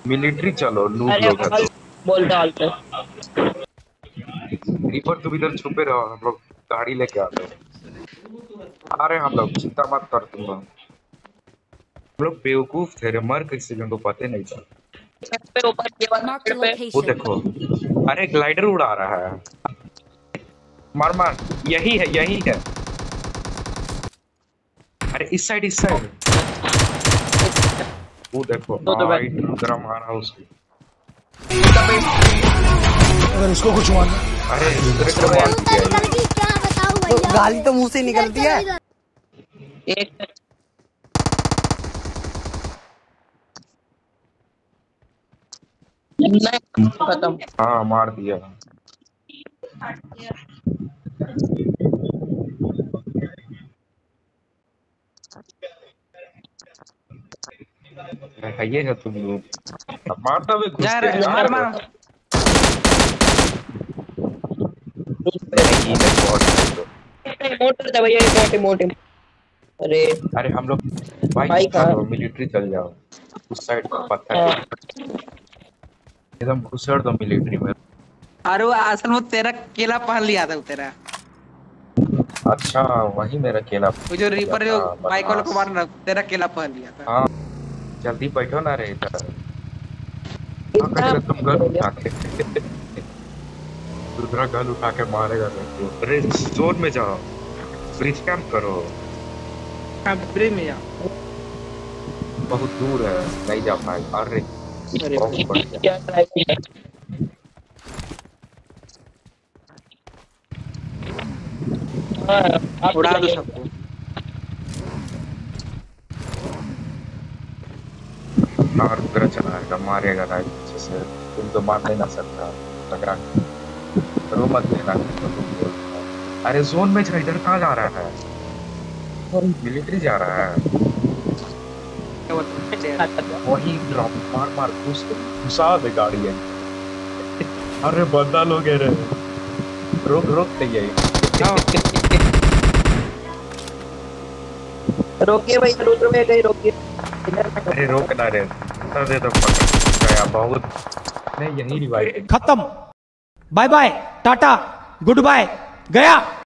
Military चलो, noob अरे लोग है तो। बोल डालते। रिपर तुम इधर छुपे रहो, हम लोग गाड़ी लेके आते हैं। आ रहे हैं हम लोग, चिंता मत कर तुम लोग। हम लोग बेवकूफ थे रे, मर किसी को पता नहीं था। छत पे ऊपर ये वाला Marked a पेड़ पे। वो location. देखो, अरे ग्लाइडर उड़ा रहा है। मार मार, यही है यही है। अरे इस साइड इस साइड। वो देखो दो दो बैठ। इधर मारा उसको। अगर उसको कुछ हुआ ना, अरे दूसरे को मार दिया ये। निकल गई क्या बताऊं भैया। गाली तो मुंह से निकलती है। एक नहीं खत्म। हाँ मार दिया। है ये है तुम लोग मारता हुए घुस जा गए। मार मार। नहीं नहीं बहुत है तो। मोटर था भैया, मोटे मोटे। अरे अरे हम लोग भाई भाई कहाँ? चलो मिलिट्री चल जाओ। उस साइड पर पत्थर है। एकदम घुसड़ दो मिलिट्री में। अरे वो असल में तेरा केला पहन लिया था वो तेरा। अच्छा वही मेरा केला। वो जो रीपर जो हाँ, बाइक वाले को बदमाश। मारना तेरा केला पहन लिया था। हाँ जल्दी बैठो ना रे इधर। हाँ कहेगा तुम गन उठा के। दूसरा गन उठा के मारेगा तुमको। अरे जोन में जाओ, ब्रिज कैंप करो। ब्रिज में जा। बहुत दूर है, नहीं जा पाएगा। अरे बहुत बढ़िया। क्या ड्राइविंग है? हाँ, आप उड़ा दो लगे। सबको। और दूसरा चलाएगा, मारेगा ना अच्छे से। तुम तो मार नहीं ना सकता। टकरा रो मत देना तो तुम बोल। अरे जोन में जा, इधर कहाँ जा रहा है? मिलिट्री जा रहा है। वही ड्रॉप मार मार घुसा दे गाड़ी है। अरे बंदा लोग है रे। रोक रोक नहीं है। रोकिए भैया, रुद्र में कहीं रोकिए। अरे रोक ना रे, दे तो पकड़ गया बहुत। नहीं यही रिवाइव खत्म। Bye bye tata good bye गया।